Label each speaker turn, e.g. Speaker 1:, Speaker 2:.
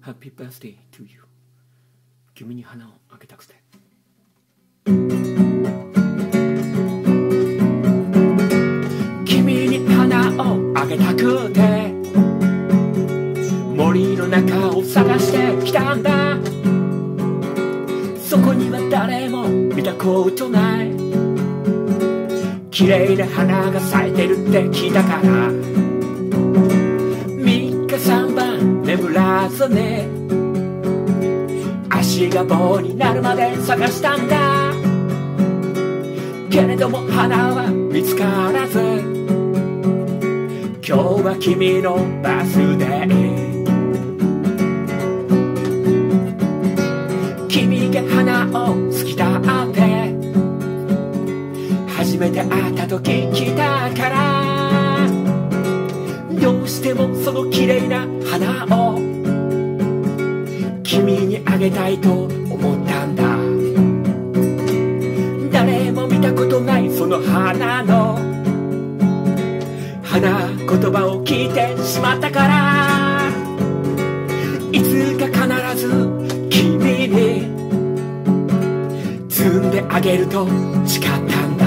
Speaker 1: Happy birthday to you 君に花をあげたくて君に花をあげたくて森の中を探してきたんだそこには誰も見たことない綺麗な花が咲いてるって聞いたから3日3晩眠らずね足が棒になるまで探したんだけれども花は見つからず今日は君のバースデー君が花を好きだって初めて会った時聞いたからどうしてもその綺麗な花を君にあげたいと思ったんだ誰も見たことないその花の花言葉を聞いてしまったからいつか必ず君に摘んであげると誓ったんだ